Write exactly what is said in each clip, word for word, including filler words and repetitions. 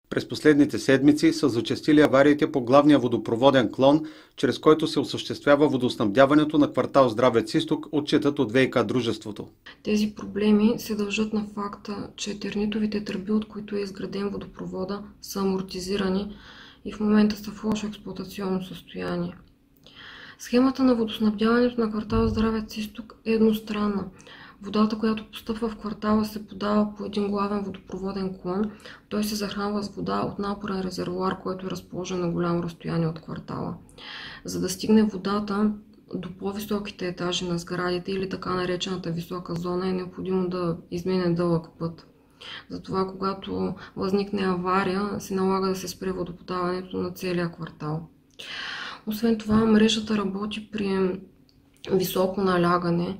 През последните седмици са зачестили авариите по главния водопроводен клон, чрез който се осъществява водоснабдяването на квартал Здравец изток, отчитат от ВиК дружеството. Тези проблеми се дължат на факта, че тернитовите тръби, от които е изграден водопровода, са амортизирани и в момента са в лошо експлоатационно състояние. Схемата на водоснабдяването на квартал Здравец изток е едностранна. Водата, която постъпва в квартала, се подава по един главен водопроводен клон. Той се захранва с вода от напорен резервоар, който е разположен на голямо разстояние от квартала. За да стигне водата до по-високите етажи на сградите или така наречената висока зона, е необходимо да измине дълъг път. Затова, когато възникне авария, се налага да се спре водоподаването на целия квартал. Освен това, мрежата работи при високо налягане.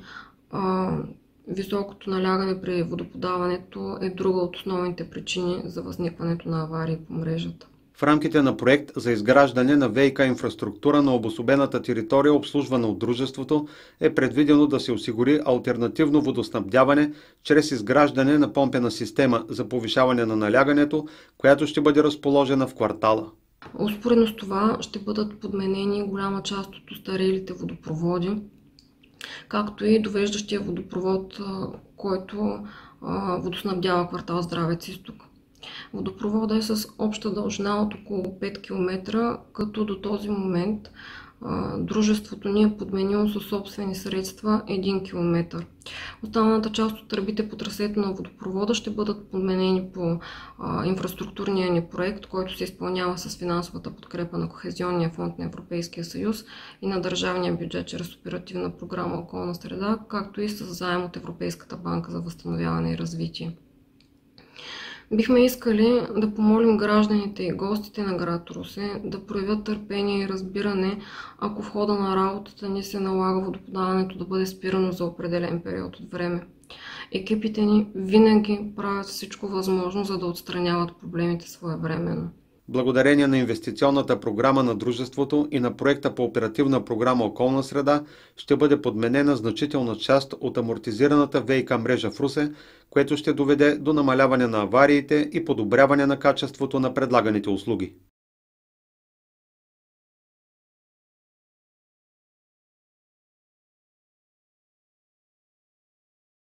Високото налягане при водоподаването е друга от основните причини за възникването на аварии по мрежата. В рамките на проект за изграждане на ВиК инфраструктура на обособената територия, обслужвана от дружеството, е предвидено да се осигури алтернативно водоснабдяване чрез изграждане на помпена система за повишаване на налягането, която ще бъде разположена в квартала. Успоредно с това ще бъдат подменени голяма част от остарелите водопроводи, както и довеждащия водопровод, който водоснабдява квартал Здравец изток. Водопроводът е с обща дължина от около пет километра, като до този момент дружеството ни е подменило със собствени средства един километър. Останалата част от тръбите по трасето на водопровода ще бъдат подменени по инфраструктурния ни проект, който се изпълнява с финансовата подкрепа на Кохезионния фонд на Европейския съюз и на държавния бюджет чрез оперативна програма Околна среда, както и с заем от Европейската банка за възстановяване и развитие. Бихме искали да помолим гражданите и гостите на град Русе да проявят търпение и разбиране, ако в хода на работата ни се налага водоподаването да бъде спирано за определен период от време. Екипите ни винаги правят всичко възможно, за да отстраняват проблемите своевременно. Благодарение на инвестиционната програма на дружеството и на проекта по оперативна програма Околна среда ще бъде подменена значителна част от амортизираната ВиК мрежа в Русе, което ще доведе до намаляване на авариите и подобряване на качеството на предлаганите услуги.